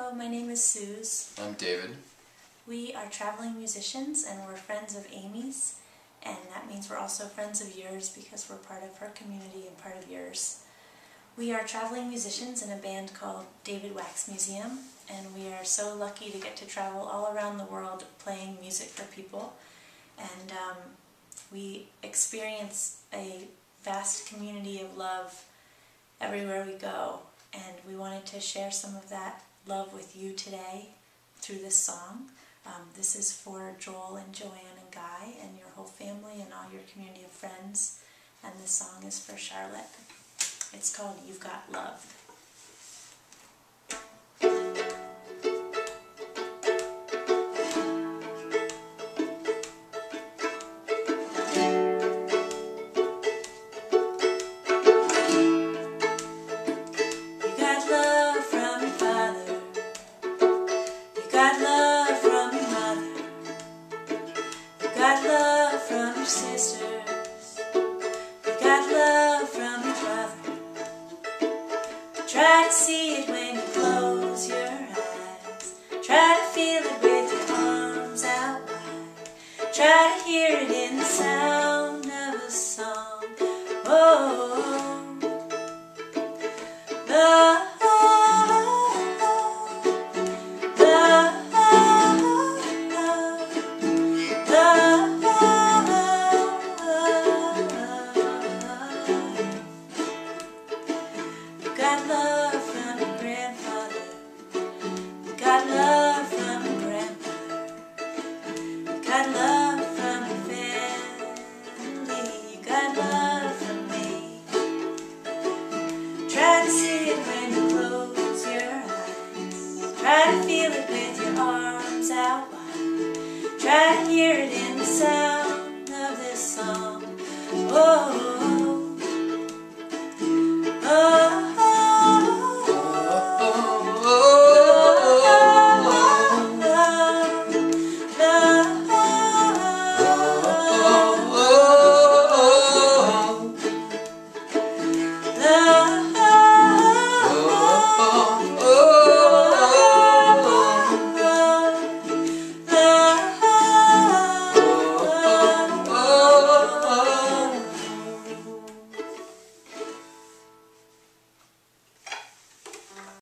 Hello, my name is Suze. I'm David. We are traveling musicians and we're friends of Amy's, and that means we're also friends of yours because we're part of her community and part of yours. We are traveling musicians in a band called David Wax Museum, and we are so lucky to get to travel all around the world playing music for people. And we experience a vast community of love everywhere we go, and we wanted to share some of that love with you today through this song. This is for Joel and Joanne and Guy and your whole family and all your community of friends, and this song is for Charlotte. It's called You've Got Love. Got love from your mother, you got love from your sisters, you got love from your brother. Try to see it when you close your eyes, try to feel it with your arms out wide, try to hear it in the sound of a song. Oh, love. Got love from your grandfather, you got love from your grandmother, you got love from your family, you got love from me. Try to see it when you close your eyes, try to feel it